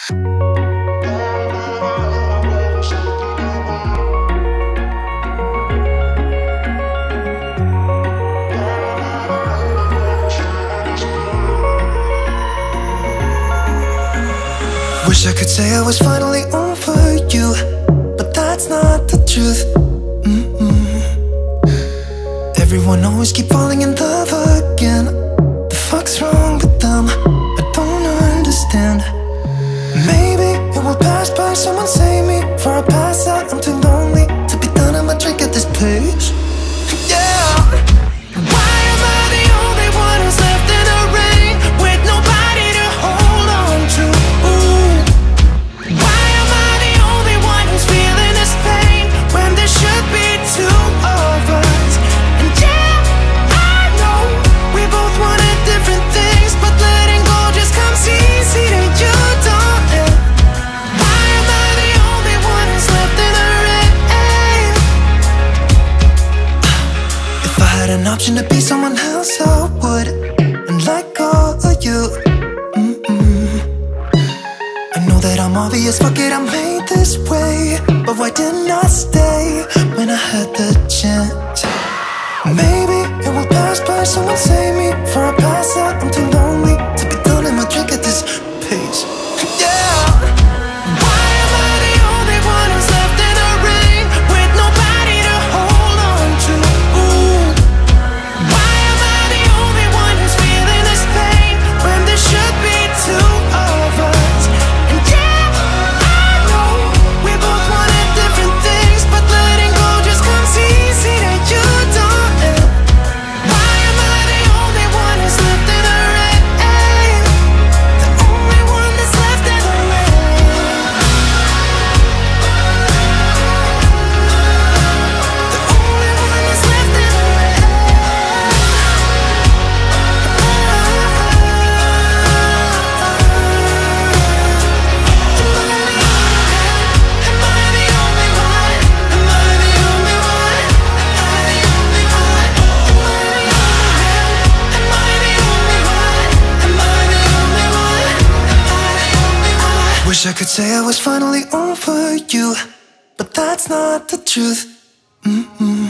Wish I could say I was finally over you, but that's not the truth. Everyone always keep falling in love again. The fuck's wrong with them? I don't understand. Maybe it will pass by, someone save me. Before I pass out, I'm too lonely to be done. I'ma drink at this place. Yeah. Why am I the only one who's left in the rain with nobody to hold on to? Why am I the only one who's feeling this pain when there should be two of us? And yeah, I know we both wanted different things, but letting go just comes easy to you, don't it? Why am I the only one who's left in the rain? If I had an option to be someone else, I would, and let go of you. I know that I'm obvious, fuck it, I'm made this way. But why didn't I stay when I had the chance? Maybe it will pass by, someone save me. Before I pass out, I'm too lonely to be done. I'ma drink at this pace. Yeah. Why am I the only one who's left in the rain with nobody to hold on to? Why am I the only one who's feeling this pain when there should be two of us? And yeah, I know we both wanted different things, but letting go just comes easy to you, don't it? Why am I the only one who's left in the rain? The only one that's left in the rain. The only one that's left in the rain. Am I the only one? Am I the only one? Am I the only one? Am I the only one? Am I the only one? Am I the only one? Wish I could say I was finally over you, but that's not the truth.